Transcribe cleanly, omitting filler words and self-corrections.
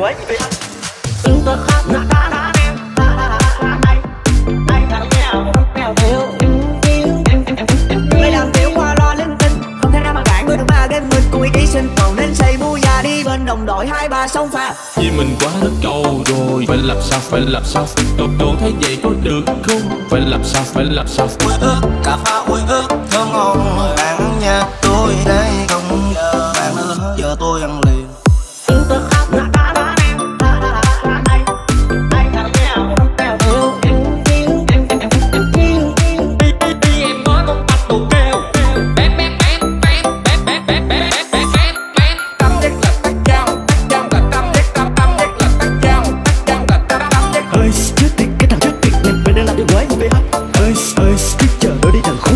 quấy gì vậy? Người làm thiếu qua lo linh tinh, không thể nào mà cản người được ba game mình cùng ý chí sinh tồn nên xây mua già đi bên đồng đội 2-3 sông pha. Vì mình quá đất cầu rồi, phải làm sao Đồ thấy vậy có được không? Phải làm sao Ui ước, cà pháo ui ước, thơm ngon bạn nhà tôi đây không giờ bạn nữa, giờ tôi ăn liền. Ơi, trước tiên cái thằng trước tiên, mày đang làm điều quái gì vậy? Ơi, cứ chờ đợi đi thằng khốn.